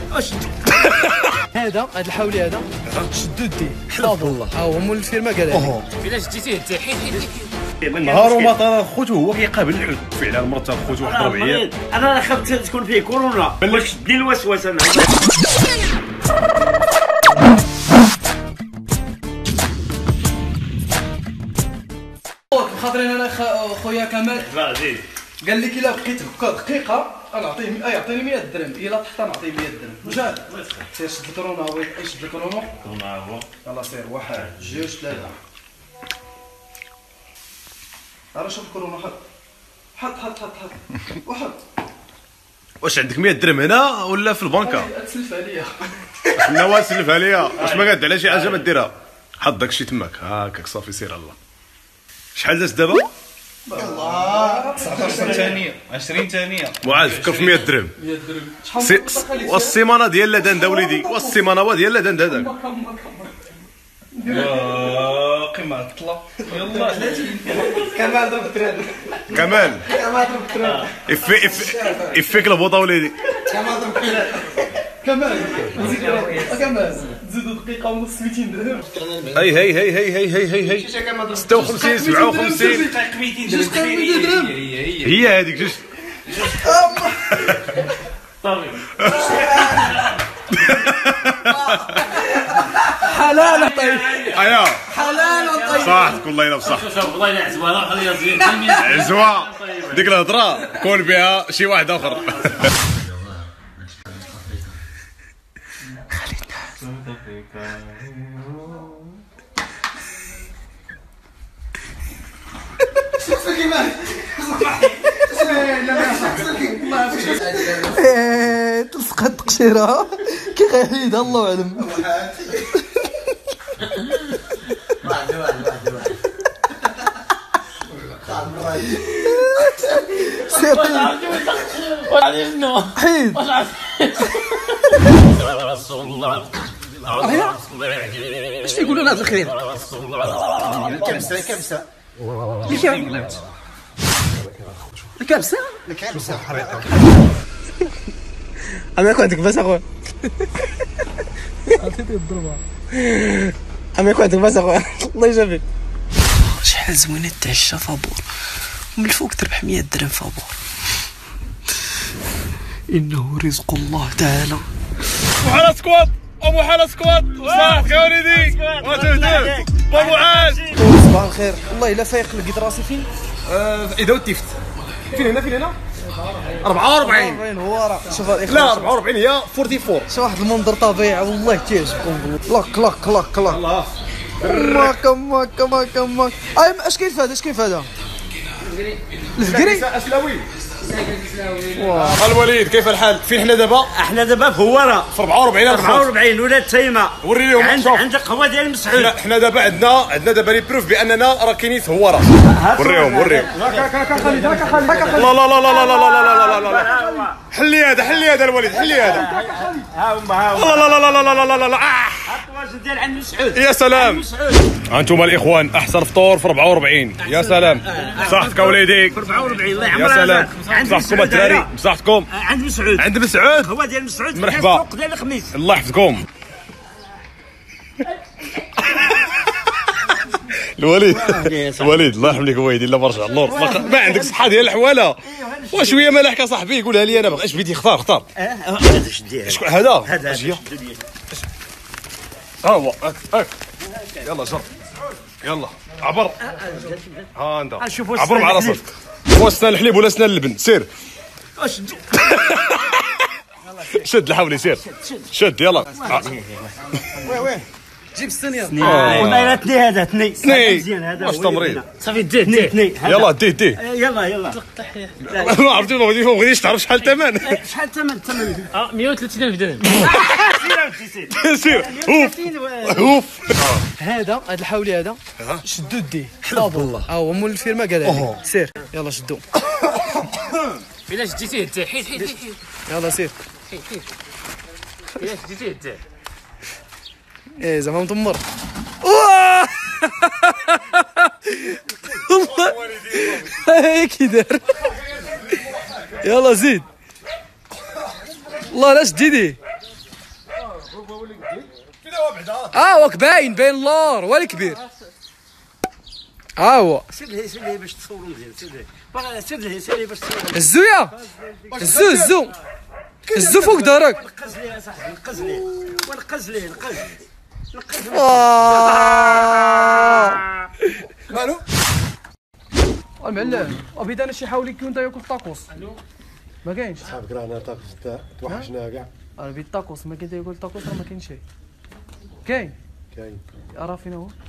هذا الحولي هذا شدو الدين حفظ الله ها هو مول الفيرما قال لي الا شديتيه حتى حيد نهار وما طال خوتو هو كيقابل الحوت فعلا مرت خوتو واحد الربعيه. انا خفت تكون فيه كورونا باش دير الوسوسه. خاطرين انا خويا كمال قال لي كي لا بقيت هكا دقيقه انا يعطيني 100 درهم الا تحت نعطيه 100 درهم. واش هذا؟ سير شد الكرونا هو يشد الكرونا. يلاه سير 1 2 3 راه شوف الكورونا. حط وحط. واش عندك 100 درهم هنا ولا في البنكه؟ تسلفها ليا. نوا سلفها ليا. واش ما قاد على شي حاجه ما ديرها؟ حط داكشي تماك هاكاك صافي سير الله. شحال داز دابا؟ الله 19 ثانيه 20 ثانيه. معاذ فكر في 100 درهم. 100 درهم والسيمانه ديال لدان دا وليدي والسيمانه وا ديال لدان هذاك. قيمه الطلا يلا 30. كمال ضرب التراب. كمال ضرب التراب. افيك البوطه وليدي. كمال ضرب التراب. كمال زيدوا دقيقه ونص 200 درهم. هي 56 57 درهم هي هذيك جوج. صافي حلال طيب. ايا حلال طيب. صح والله الا بصح. شوف والله الا عزوه خليها زين. عزوه ديك الهضره كون بها شي واحد اخر. تلصق هاد التقشيره كي غيحيدها الله اعلم. حيد اش تيقولوا لنا هاد الخير؟ كبسه الكبسه انا كنت كبسه اخويا. عطيتي الضربه انا كنت كبسه اخويا. الله يجازيك. شحال زوينه تعشى فابور من الفوق تربح 100 درهم فابور. انه رزق الله تعالى. وحاله سكوات ابو حاله سكوات صح يا وليدي وتهدف بابو عاد. صباح الخير. والله الا فايق لقيت راسي فين؟ اذا وتفت فين هنا 44 هو راه شوف الاخوان. لا 44 هي 44. شوف واحد المنظر طبيعي والله تعجبكم. كلاك الله ماك اش كاين في هذا؟ الفقري اسلاوي. الوليد كيف الحال؟ فين حنا دابا؟ احنا دابا في هواره في 44 ولا تيمه. وري لهم عندك قهوه ديال مسعود. حنا دابا عندنا دابا لي بروف باننا راه كاينين في هواره. وريهم لا حلي هذا الوليد حلي هذا. ها هما لا واش ديال عند مسعود. يا سلام. انتم الاخوان احسن فطور في 44. يا سلام صحتك وليدي. 44 الله يا يعمرها. سلام صحتكم الدراري صحتكم. عند مسعود هو ديال مسعود. مرحبا. السوق ديال الخميس. الله يحفظكم. الوليد الله يرحم لك ويدي الا برجع النور. ما عندك صحه ديال الحواله وشويه ملاحك صاحبي قولها لي انا. اش بغيتي اختار هذا شديه. شكون هذا هذا ها هو هاك يلا جر يلا عبر. ها انت عبر مع راسك. واش سنان الحليب ولا سنان اللبن؟ سير شد الحولي سير شد يلا. وين جيب الثانيه. والله اثني هذا اثني مزيان هذا. واش تمريض صافي ديه يلا ديه يلا ما عرفتي ما بغيتيش تعرف شحال الثمن. شحال الثمن 130,000 درهم. سير اوف هذا الحولي هذا شدو الدين حفظ الله ها هو مول الفيرما قال لي سير يلا شدو. الا شديتيه حتى حيد يلا سير. الا شديتيه حتى ايه زعما مطمر. والله هيك دار. يلا زيد. والله لا شديدي هو باين اللور هو الكبير. هو سير ليه باش تصوروا مزيان. سير ليه باش تصوروا. هزو يا هزو فوق دارك. نقز ليه اصاحبي، نقز ليه. مالو المعلم بدانا شي حاول يكون تا ياكل طاكوس. ما كاينش صاحبك رانا طاكوس توحشنا كاع. انا بيت طاكوس ما كاين تا ياكل طاكوس راه ما كاينش شي. كاين راه فين هو.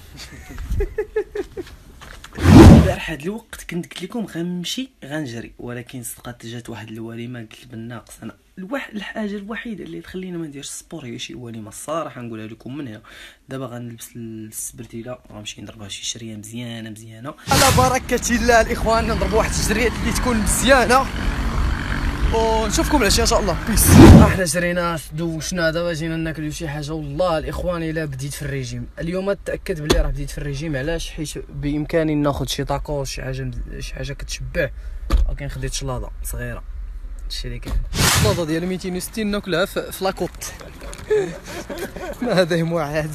البارح هاد الوقت كنت قلت لكم غنمشي غنجري، ولكن صدقات جات واحد الوليمه قلت بالناقص. انا الحاجه الوحيده اللي تخلينا ما نديرش السبور هي شي وليمه، الصراحه نقولها لكم من هنا. دابا غنلبس السبرتيله غنمشي نضربها شي شريه مزيانه على بركه الله. الاخوان نضربوا واحد الجريه اللي تكون مزيانه ونشوفكم العشيه ان شاء الله. بيس. احنا جرينا دوشنا دابا جينا ناكلوا شي حاجه. والله الاخوان الا بديت في الريجيم اليوم تاكد بلي راه بديت في الريجيم. علاش؟ حيت بامكاني ناخذ شي طاكوس شي حاجه كتشبع، ولكن خديت شلاضه صغيره. هادشي اللي كاين. الشلاضه ديال 260 ناكلها في لاكوط. ما هذا واحد.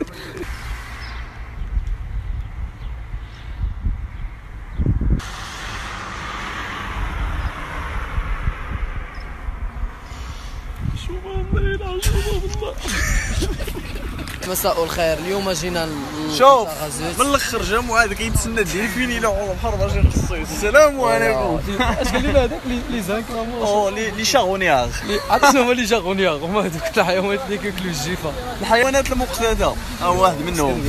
مساء الخير. اليوم جينا شوف من الاخر جا معاذ كيتسنى الديلفين الى عمر بحال باجي نقصي. السلام عليكم. اش قال لنا هذاك لي زانكرامون لي شاغونياغ. عرفت شنو هما لي شاغونياغ؟ هما هذوك الحيوانات اللي كياكلوا الجيفه، الحيوانات المقتدى. واحد منهم.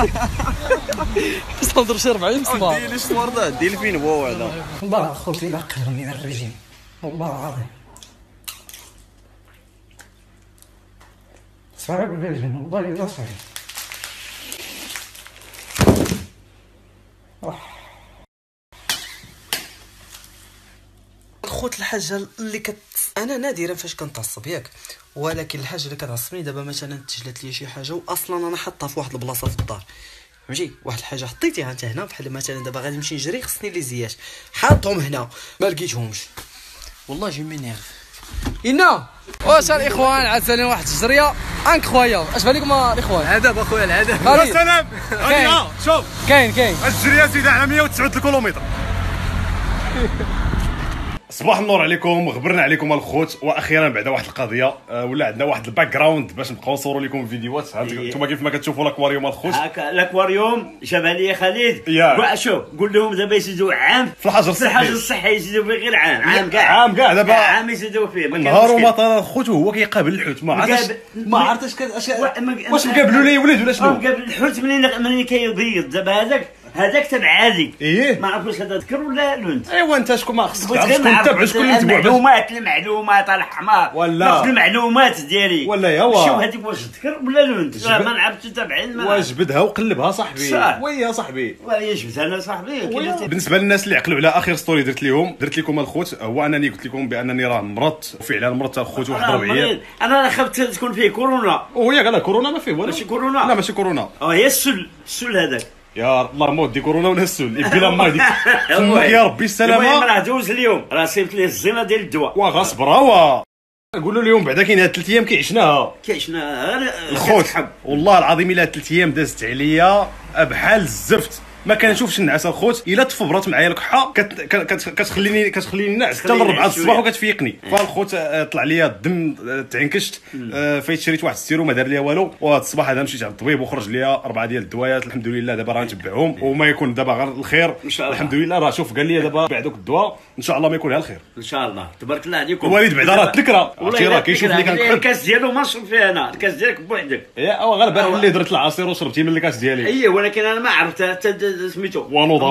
بس نضرب شي 40 مسمار. ديال الشوارده الديلفين هو هذا. والله خوتي لا قهرني الرجيم والله العظيم. صعب الرجيم والله لا صعب. خوت الحاجه اللي انا نادرا فاش كنتعصب ياك، ولكن الحاجه اللي كتعصبني دابا مثلا تجلت لي شي حاجه واصلا انا حاطها في واحد البلاصه في الدار، فهمتي؟ واحد الحاجه حطيتيها انت هنا، بحال مثلا دابا غادي نمشي نجري خصني لي زياش حاطهم هنا ما لقيتهمش، والله جي مينيرف. إنا واش الاخوان عاد واحد الجريه انكرويابل. اش بالكم الاخوان؟ هذا اخويا العاده. يا سلام. شوف كاين الجريه زيد على 109 كيلومتر. صباح النور عليكم، غبرنا عليكم الخوت. واخيرا بعد واحد القضيه ولا عندنا واحد الباك جراوند باش نبقاو نصوروا لكم الفيديوهات. انتم كيف ما كتشوفوا الاكواريوم الخوت. هكا الاكواريوم جابها لي خالد. شوف قول لهم دابا يزيدوا عام في الحجر الصحي. الحجر الصحي يزيدوا فيه غير عام كاع دابا عام يزيدوا فيه. نهار ومطار الخوت وهو كيقابل الحوت. ما عرفتش واش مقابلوا لي ولد ولا شنو؟ مقابل الحوت منين كيبيض دابا هذاك تبع عادي. ما عرف واش تذكر ولا لونت. ايوا انت شكون ما خصك تعرف شكون تبع شكون اللي تبع. المعلومات الحمار ولا ناخذ المعلومات ديالي ولا يوا شوف هذيك واش تذكر ولا لونت. ما نعرفش تابعين واجبدها وقلبها صاحبي. ويا صاحبي وهي جبتها انا صاحبي. بالنسبه للناس اللي عقلوا على اخر ستوري درت لكم الخوت، هو انني قلت لكم بانني راه مرضت، وفعلا مرضت الخوت واحد ربعيه. انا خفت تكون فيه كورونا. وهي قال كورونا ما فيه والو. ماشي كورونا. لا ماشي كورونا. هي السل هذاك. يا الله ما ودي كورونا ولا السل بلا ما ديك فمك يا ربي السلامه. راه دوز اليوم راه صيبت ليه الزينه ديال الدواء. وغصب راه نقولوا اليوم بعدا كاين هاد 3 ايام كيعشناها الخوت. والله العظيم الا 3 ايام دازت عليا بحال الزفت. ما كنشوفش النعاس الخوت. الا تفبرت معايا الكحه كتخليني نعس حتى ل 4 الصباح وكتفيقني. فالخوت طلع لي الدم تعنكشت. فايت شريت واحد السيرو ما دار لي والو. وهذا الصباح هذا مشيت عند الطبيب وخرج لي 4 ديال الدوايات. الحمد لله دابا راه نتبعهم وما يكون دابا غير الخير الحمد لله. راه شوف قال لي دابا بعد دوك الدواء ان شاء الله ما يكون غير الخير ان شاء الله. تبارك الله عليكم. الوالد بعدا راه الذكرى عرفتي راه كيشوف لي كنكحل. الكاس ديالو ما نشرب فيه انا، الكاس ديالك بوحدك. يا غير البارح اللي درت العصير وشربتي من الكاس ديالي. اييه ولكن انا ما عرفت سميتو ونوض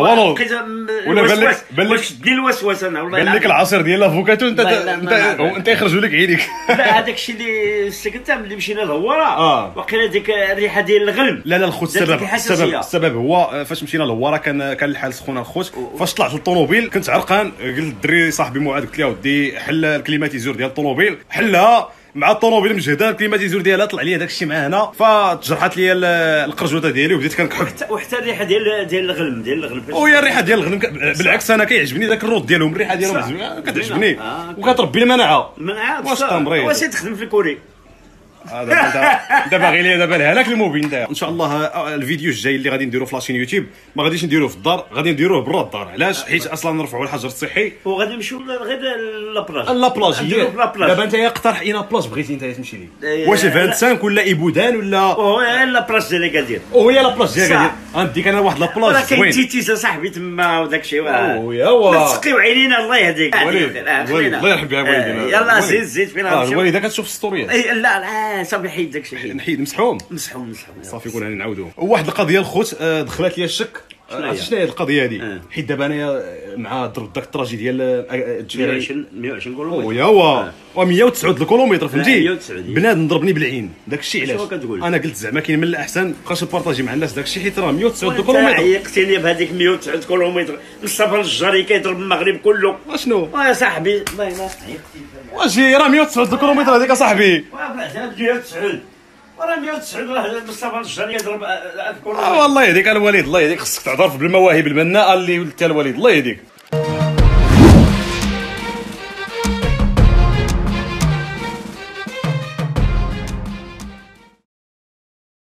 ولا بالك دير الوسواس. انا والله قال لك العصير ديال الافوكاتو انت يخرجوا لك عينيك. لا هذاك الشيء اللي سكنت ملي مشينا للهواره وقيله ديك الريحه ديال الغلم. لا الخوت السبب هو فاش مشينا للهواره كان الحال سخونه الخوت. فاش طلعت للطوموبيل كنت عرقان. قلت للدري صاحبي معاذ قلت له ودي حل الكليماتيزور ديال الطوموبيل. حلها مع الطوموبيل مجهده الكليماتيزور ديالها طلع لي داك الشيء مع هنا. فتجرحت لي القرجوطه ديالي وبديت كنكحك. وحتى الريحه ديال الغلم وهي الريحه ديال الغلم بالعكس انا كيعجبني داك الرود ديالهم. الريحه ديالهم كتعجبني وكتربي المناعه. واش تمريض واش تخدم في الكوري انت باغي لي دابا لها لك الموبيل انت. ان شاء الله الفيديو الجاي اللي غادي نديرو في لاشين يوتيوب ما غاديش نديروه في الدار، غادي نديروه برا الدار. علاش؟ حيت اصلا نرفعوا الحجر الصحي وغادي نمشيو غير لابلاج. لابلاج دابا انت اقترح اين بلاج بغيتي انت تمشي ليه؟ واش 25 ولا ايبودان ولا لابلاج ديال اكادير؟ وهي لابلاج ديال اكادير غنديك انا واحد لابلاج زوين. زوين. كاين تيتيس صاحبي تما وداك الشيء. ويا تسقيو عينينا الله يهديك وليد الله يرحم بها والدينا. يلا زيد فينا نمشيو. الوالده كتشوف السطوريات. لا صافي حيد داك الشيء. نحيد مسحوم صافي كون هاني نعاودوه. واحد القضيه الخوت دخلت لي الشك. شنو هي القضيه هذه؟ حيت دابا انايا مع ضرب داك الطراجي ديال الجزائر 120 كيلومتر ويا هو و109 الكيلومتر فهمتي. 190 بنادم ضربني بالعين. داك الشيء علاش كتقول؟ انا قلت زعما كاين من الاحسن بقاش نبارطاجي مع الناس داك الشيء حيت راه 109 كيلومتر. عيقتيني بهذيك 109 كيلومتر. مصطفى الجاري كيضرب المغرب كله. واشنو يا صاحبي الله يلا واش راه 109 كيلومتر هذيك اصاحبي. 109 راه 109 راه مصطفى الجاري يضرب والله يهديك الوالد الله يهديك. خصك تعترف بالمواهب المناءه اللي ولدتها الوالد الله يهديك.